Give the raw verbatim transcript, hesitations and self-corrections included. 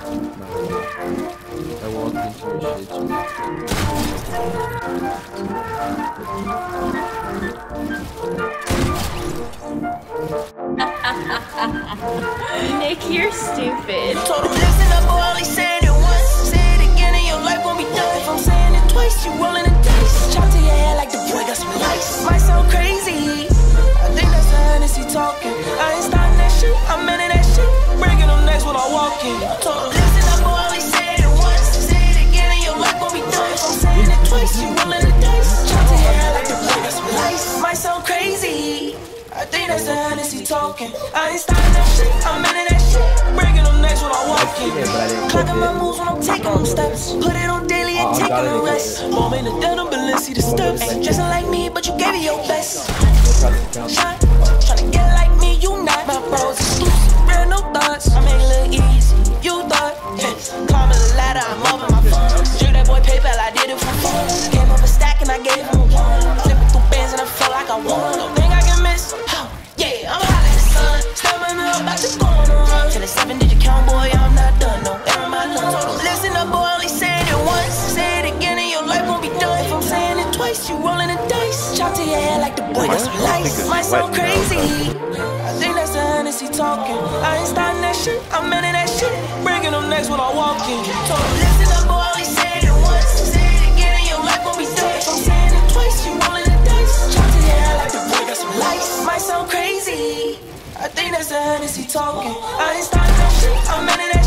I walked into your shit too. Nick, you're stupid. Told him, listen up, boy, only said it once. Say it again and your life won't be done. If I'm saying it twice, you rolling the dice. Chop to your head like the boy got some lice. Might sound crazy, I think that's the Hennessy talking. I ain't starting that shit, I'm in that shit. Breaking them necks when I walk in. Told him, listen up, boy, only said it once. Say it again and your life won't be done. If I'm saying it twice, you rolling the dice. Chop to your head like the boy got some lice. Might sound crazy, I think that's the Hennessy talking. I ain't starting that shit, I'm in that shit. Breaking them necks when I walk in. Clocking my moves when I'm taking them steps. Put it on daily and taking a rest. Mom in the denim, but let's see the steps. Ain't dressing like me, but you gave it your best. Shot, tryna get like me, you not. My bros exclusive, real no thoughts. I made it look easy, you thought. Climbing the ladder, I'm over my phone. Drew that boy PayPal, I did it for fun. Came up a stack and I gave him a one. Flipping through bands and I felt like I won. Don't think I can miss. Yeah, I'm hot like the sun. Stepping up, about to go on a run. Till the seven digit count, boy, I'm not done. No air in my lungs. Listen up, boy, only said it once. Say it again and your life won't be done. If I'm saying it twice, you rolling the dice. Chop to your head like the boy got some lice. Might sound crazy, I think that's the Hennessy talking. I ain't starting that shit, I'm in that shit. Breaking them necks when I walk in. Told him, listen up, boy, only said it once. Say it again and your life won't be done. If I'm saying it twice, you rolling the dice. Chop to your head like the boy got some lice. Might sound crazy, I think that's the Hennessy talking. I ain't starting that shit, I'm in that